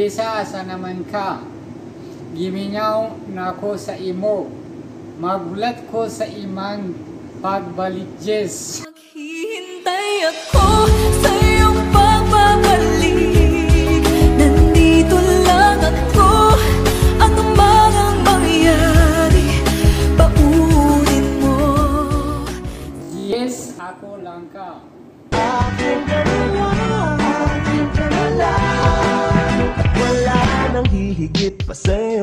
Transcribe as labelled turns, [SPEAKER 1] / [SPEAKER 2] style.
[SPEAKER 1] Bihisa sa naman ka. Gimingaw na ko sa imo. Magulat ko sa imang pagbalik, Jess.
[SPEAKER 2] Maghihintay ako sa iyong pagbabalik. Nandito lang ako. Ano man ang mangyari, paunin mo.
[SPEAKER 1] Yes, ako lang ka.
[SPEAKER 3] Wala nang hihigit pa sa'yo.